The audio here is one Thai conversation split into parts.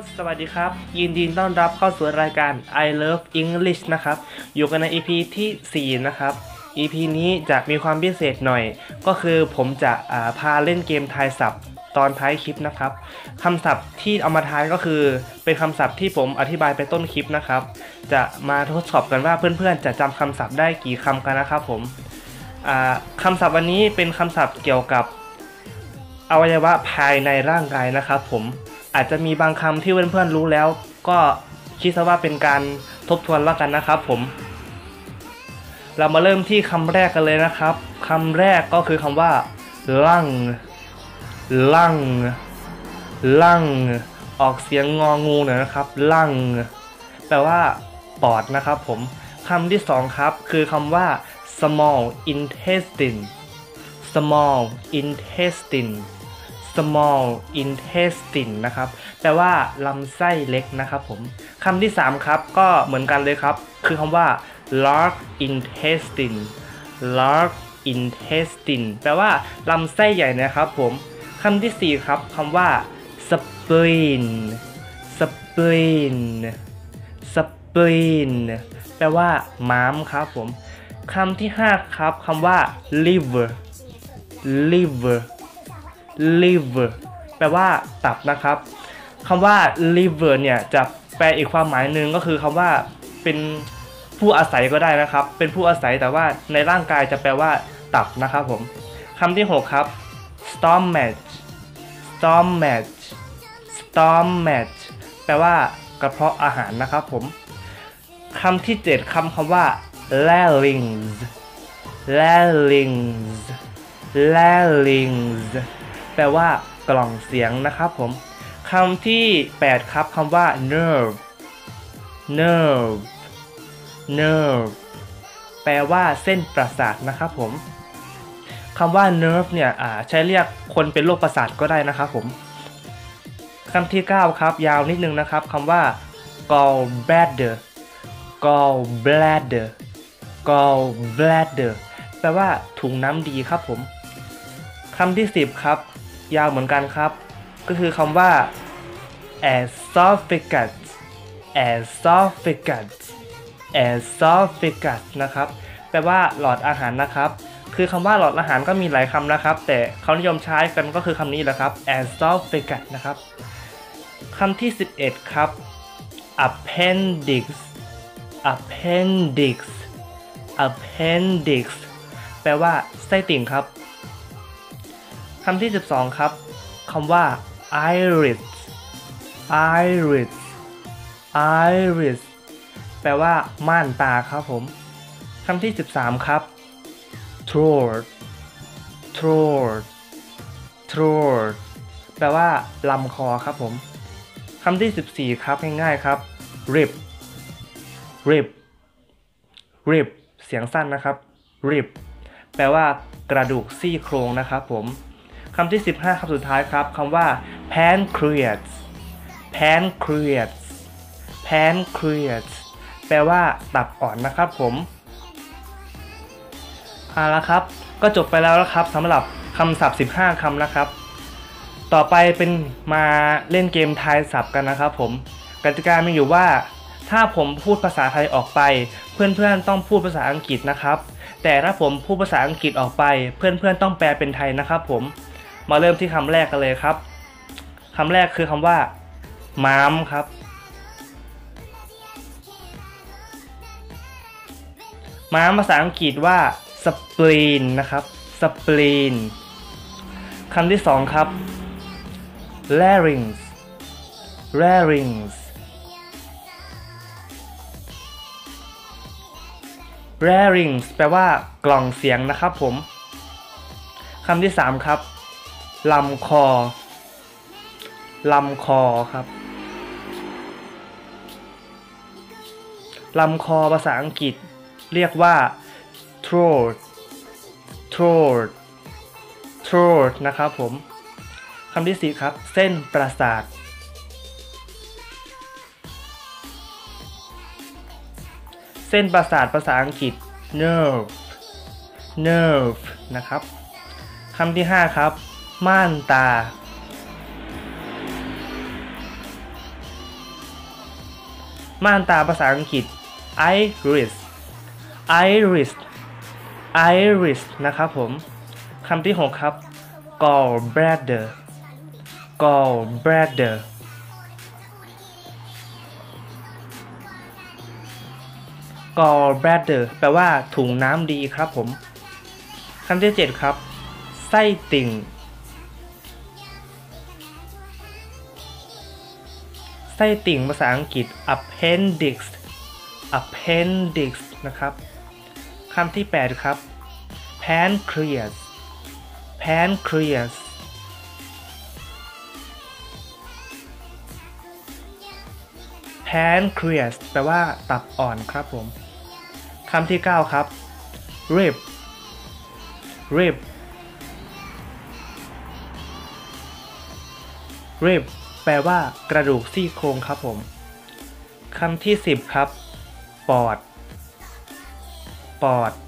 สวัสดีครับยินดีต้อนรับเข้าสู่รายการ I Love English นะครับอยู่กันใน EP ที่4นะครับ EP นี้จะมีความพิเศษหน่อยก็คือผมจะพาเล่นเกมทายศัพท์ตอนท้ายคลิปนะครับคำศัพท์ที่เอามาทายก็คือเป็นคำศัพท์ที่ผมอธิบายไปต้นคลิปนะครับจะมาทดสอบกันว่าเพื่อนๆจะจำคำศัพท์ได้กี่คำกันนะครับผมคำศัพท์วันนี้เป็นคำศัพท์เกี่ยวกับอวัยวะภายในร่างกายนะครับผมอาจจะมีบางคำที่เพื่อนๆรู้แล้วก็คิดซะว่าเป็นการทบทวนแล้วกันนะครับผมเรามาเริ่มที่คำแรกกันเลยนะครับคำแรกก็คือคำว่าลังออกเสียงงองูหน่อยนะครับลังแปลว่าปอดนะครับผมคำที่สองครับคือคำว่า small intestineนะครับแปลว่าลำไส้เล็กนะครับผมคำที่3ครับก็เหมือนกันเลยครับคือคำว่า large intestine แปลว่าลำไส้ใหญ่นะครับผมคำที่4ครับคำว่า spleen แปลว่าม้ามครับผมคำที่5ครับคำว่า liver แปลว่าตับนะครับคำว่า liver เนี่ยจะแปลอีกความหมายหนึ่งก็คือคำว่าเป็นผู้อาศัยก็ได้นะครับเป็นผู้อาศัยแต่ว่าในร่างกายจะแปลว่าตับนะครับผมคำที่6ครับ stomach แปลว่ากระเพาะอาหารนะครับผมคำที่7คำว่า larynx แปลว่ากล่องเสียงนะครับผมคำที่8ครับคำว่า nerve แปลว่าเส้นประสาทนะครับผมคำว่า nerve เนี่ยใช้เรียกคนเป็นโรคประสาทก็ได้นะครับผมคำที่9ครับยาวนิดนึงนะครับคำว่า gallbladder แปลว่าถุงน้ำดีครับผมคำที่10ครับยาวเหมือนกันครับก็คือคำว่า esophagus นะครับแปลว่าหลอดอาหารนะครับคือคำว่าหลอดอาหารก็มีหลายคำนะครับแต่เขานิยมใช้กันก็คือคำนี้แหละครับ esophagus นะครับคำที่11ครับ appendix แปลว่าไส้ติ่งครับคำที่12ครับคำว่า iris แปลว่าม่านตาครับผมคำที่13ครับ throat แปลว่าลำคอครับผมคำที่14ครับง่ายๆครับ rib เสียงสั้นนะครับ rib แปลว่ากระดูกซี่โครงนะครับผมคำที่15คำสุดท้ายครับคำว่า pancreas แปลว่าตับอ่อนนะครับผมเอาละครับก็จบไปแล้วนะครับสำหรับคำศัพท์15คำนะครับต่อไปเป็นมาเล่นเกมทายศัพท์กันนะครับผมกติกามีอยู่ว่าถ้าผมพูดภาษาไทยออกไปเพื่อนๆต้องพูดภาษาอังกฤษนะครับแต่ถ้าผมพูดภาษาอังกฤษออกไปเพื่อนๆต้องแปลเป็นไทยนะครับผมมาเริ่มที่คำแรกกันเลยครับคำแรกคือคำว่าม้ามครับม้ามภาษาอังกฤษว่า spleen นะครับ spleen คำที่สองครับ larynx แปลว่ากล่องเสียงนะครับผมคำที่3ครับลำคอครับลำคอภาษาอังกฤษเรียกว่า throat นะครับผมคำที่4ครับเส้นประสาทภาษาอังกฤษ nerve นะครับคำที่5ครับม่านตาม่านตาภาษาอังกฤษ iris iris iris นะครับผมคำที่6ครับ gallbladder gallbladder gallbladder แปลว่าถุงน้ำดีครับผมคำที่7ครับไส้ติ่งไส้ติ่งภาษาอังกฤษ appendix appendix นะครับคำที่8ครับ pancreas pancreas pancreas แปลว่าตับอ่อนครับผมคำที่9ครับ rib rib rib แปลว่ากระดูกซี่โครงครับผมคำที่10ครับปอดปอด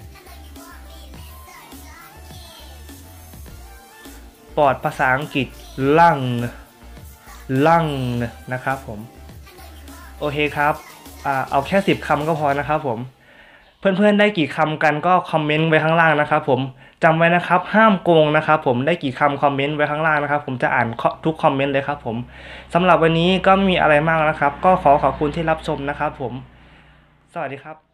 ปอดภาษาอังกฤษ lung lung นะครับผมโอเคครับเอาแค่10คำก็พอนะครับผมเพื่อนๆได้กี่คำกันก็คอมเมนต์ไว้ข้างล่างนะครับผมจำไว้นะครับห้ามโกงนะครับผมได้กี่คำคอมเมนต์ไว้ข้างล่างนะครับผมจะอ่านทุกคอมเมนต์เลยครับผมสำหรับวันนี้ก็ไม่มีอะไรมากนะครับก็ขอบคุณที่รับชมนะครับผมสวัสดีครับ